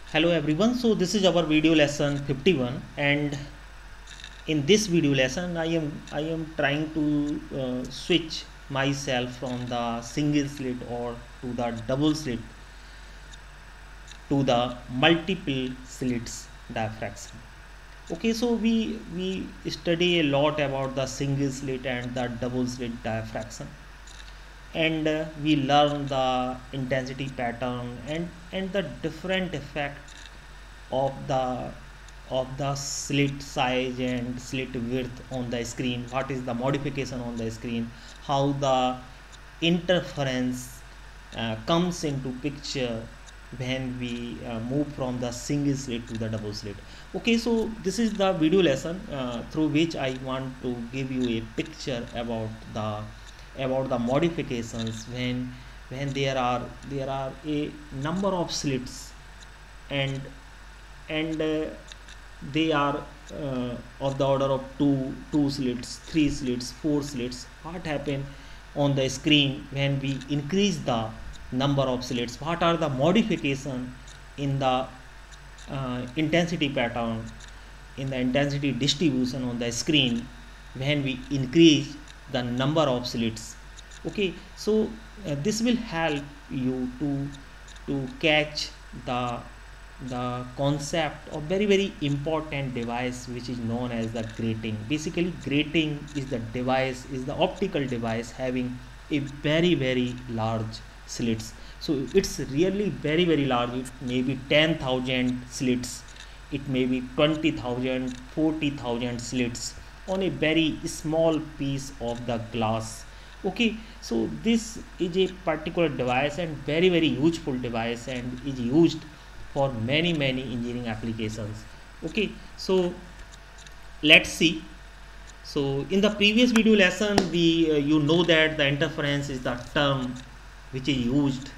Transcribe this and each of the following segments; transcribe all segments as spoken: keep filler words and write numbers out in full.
Hello everyone, so this is our video lesson fifty-one, and in this video lesson I am I am trying to uh, switch myself from the single slit or to the double slit to the multiple slits diffraction. Okay, so we we study a lot about the single slit and the double slit diffraction, and uh, we learn the intensity pattern and and the different effect of the of the slit size and slit width on the screen, what is the modification on the screen, how the interference uh, comes into picture when we uh, move from the single slit to the double slit. Okay, so this is the video lesson uh, through which I want to give you a picture about the about the modifications when when there are there are a number of slits, and and uh, they are uh, of the order of two two slits, three slits, four slits. What happen on the screen when we increase the number of slits? What are the modification in the uh, intensity pattern, in the intensity distribution on the screen when we increase the number of slits? Okay, so uh, this will help you to to catch the the concept of very very important device which is known as the grating. Basically, grating is the device is the optical device having a very very large slits. So it's really very very large. It may be ten thousand slits, it may be twenty thousand, forty thousand slits on a very small piece of the glass. Okay, so this is a particular device and very very useful device and is used for many many engineering applications. Okay, so let's see. So in the previous video lesson, we uh, you know that the interference is the term which is used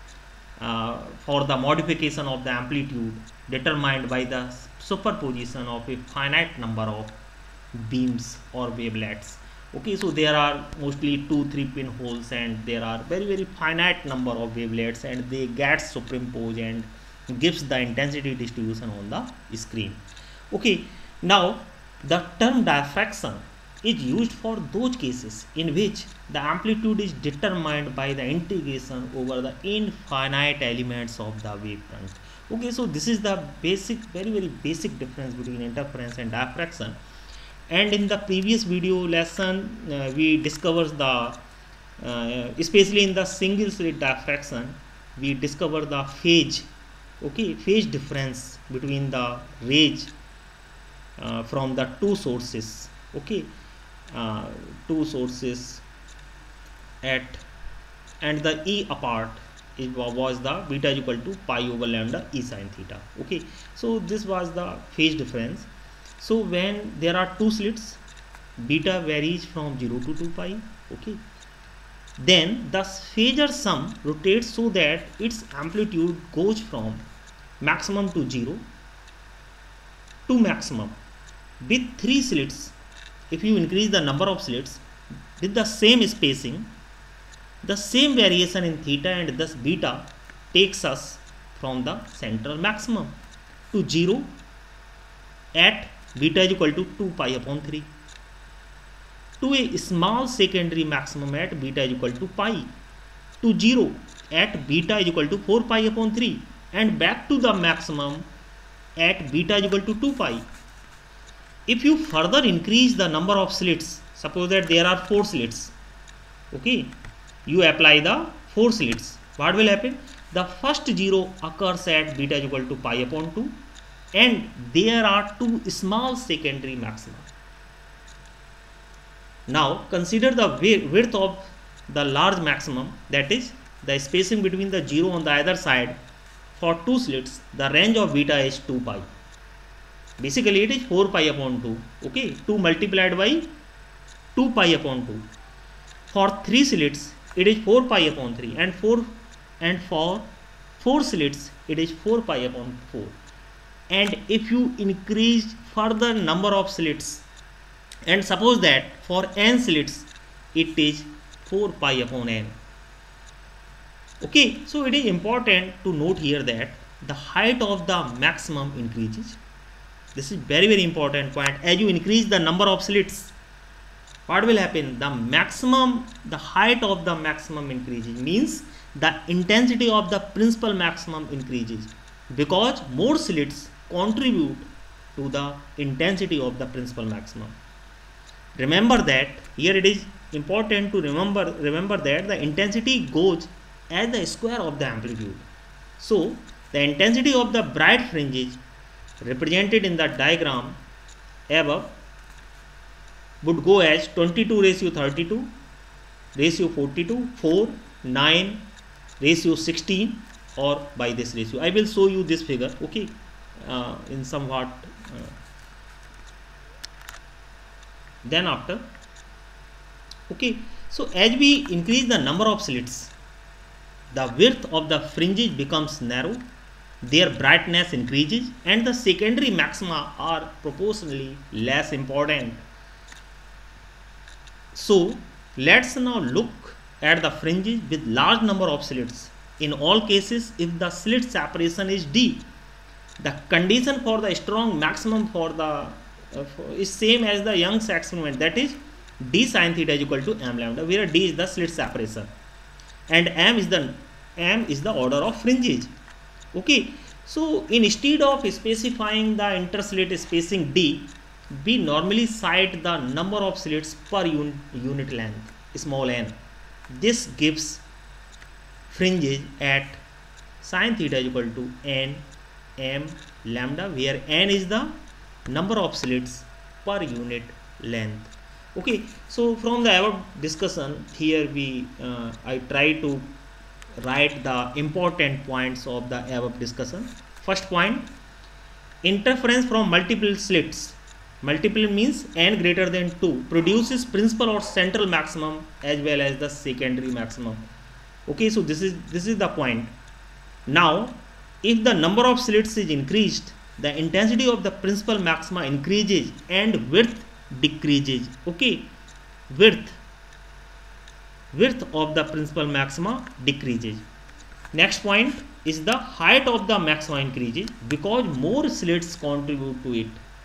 uh, for the modification of the amplitude determined by the superposition of a finite number of beams or wavelets. Okay, so there are mostly two three pinholes and there are very very finite number of wavelets, and they get superimposed and gives the intensity distribution on the screen. Okay, now the term diffraction is used for those cases in which the amplitude is determined by the integration over the infinite elements of the wavefront. Okay, so this is the basic very very basic difference between interference and diffraction. And in the previous video lesson uh, we discovered the uh, especially in the single slit diffraction we discover the phase. Okay, phase difference between the rays uh, from the two sources. Okay, uh, two sources at and the E apart it was the beta is equal to pi over lambda E sin theta. Okay, so this was the phase difference. So when there are two slits, beta varies from zero to two pi. Okay, then the phasor sum rotates so that its amplitude goes from maximum to zero to maximum with three slits. If you increase the number of slits with the same spacing, the same variation in theta, and thus beta takes us from the central maximum to zero at beta is equal to two pi upon three to a small secondary maximum at beta is equal to pi to zero at beta is equal to four pi upon three and back to the maximum at beta is equal to two pi. If you further increase the number of slits, suppose that there are four slits. Okay, you apply the four slits. What will happen? The first zero occurs at beta is equal to pi upon two, and there are two small secondary maxima. Now consider the width of the large maximum, that is the spacing between the zero on the either side. For two slits, the range of beta is two pi. Basically it is four pi upon two. Okay, two multiplied by two pi upon two. For three slits it is four pi upon three, and four and for four slits it is four pi upon four. And if you increase further number of slits, and suppose that for n slits it is four pi upon n. Okay, so it is important to note here that the height of the maximum increases. This is very very important point. As you increase the number of slits, what will happen? The maximum, the height of the maximum increases, means the intensity of the principal maximum increases, because more slits contribute to the intensity of the principal maximum. Remember that here it is important to remember remember that the intensity goes as the square of the amplitude. So the intensity of the bright fringes represented in the diagram above would go as twenty-two ratio thirty-two, ratio forty-two, four, nine, ratio sixteen, or by this ratio. I will show you this figure, okay, uh, in somewhat uh, then after. Okay, so as we increase the number of slits, the width of the fringes becomes narrow, their brightness increases, and the secondary maxima are proportionally less important. So let's now look at the fringes with large number of slits. In all cases, if the slit separation is D, the condition for the strong maximum for the uh, for, is same as the Young's experiment, that is d sin theta is equal to m lambda, where d is the slit separation and m is the m is the order of fringes. Okay, so instead of specifying the interslit spacing d, we normally cite the number of slits per un unit length, small n. This gives fringes at sin theta is equal to n m lambda, where n is the number of slits per unit length. Okay, so from the above discussion, here we uh, I try to write the important points of the above discussion. First point, interference from multiple slits. Multiple means n greater than two produces principal or central maximum as well as the secondary maximum. Okay, so this is this is the point. Now if the number of slits is increased, the intensity of the principal maxima increases and width decreases. Okay, width width of the principal maxima decreases. Next point is the height of the maxima increases because more slits contribute to it.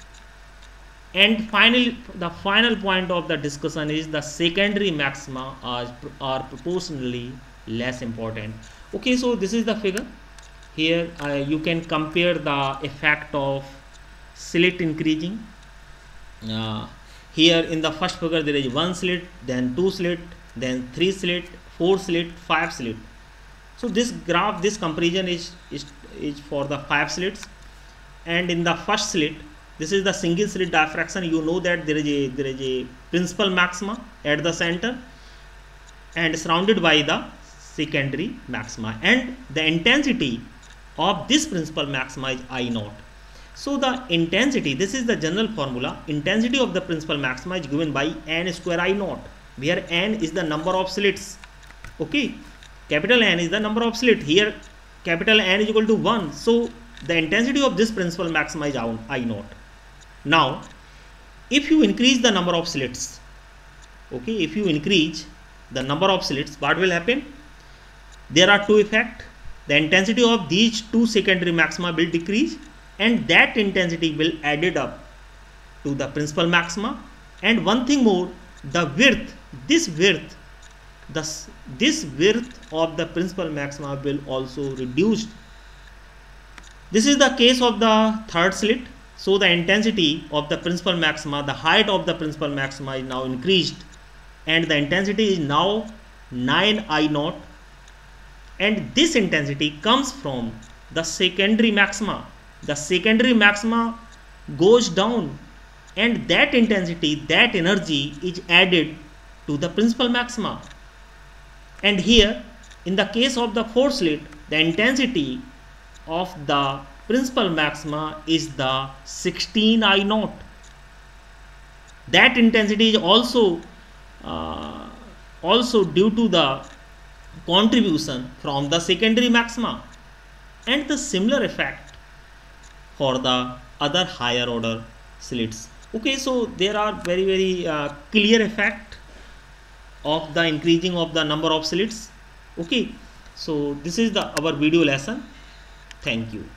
And finally, the final point of the discussion is the secondary maxima are, are proportionally less important. Okay, so this is the figure. Here uh, you can compare the effect of slit increasing. Uh, here in the first figure there is one slit, then two slit, then three slit, four slit, five slit. So this graph, this comparison is, is, is for the five slits. And in the first slit, this is the single slit diffraction. You know that there is a there is a principal maxima at the center and surrounded by the secondary maxima, and the intensity of this principal maxima is I naught. So the intensity, this is the general formula, intensity of the principal maxima is given by n square I naught, where n is the number of slits. Okay, capital N is the number of slit. Here capital N is equal to one, so the intensity of this principal maxima is I naught. Now if you increase the number of slits, okay, if you increase the number of slits, what will happen? There are two effects. The intensity of these two secondary maxima will decrease, and that intensity will added up to the principal maxima. And one thing more, the width, this width, thus this width of the principal maxima will also reduce. This is the case of the third slit. So the intensity of the principal maxima, the height of the principal maxima is now increased, and the intensity is now nine I naught, and this intensity comes from the secondary maxima. The secondary maxima goes down, and that intensity, that energy is added to the principal maxima. And here in the case of the fourth slit, the intensity of the principal maxima is the sixteen I naught. That intensity is also uh, also due to the contribution from the secondary maxima, and the similar effect for the other higher order slits. Okay, so there are very very uh, clear effect of the increasing of the number of slits. Okay, so this is the our video lesson. Thank you.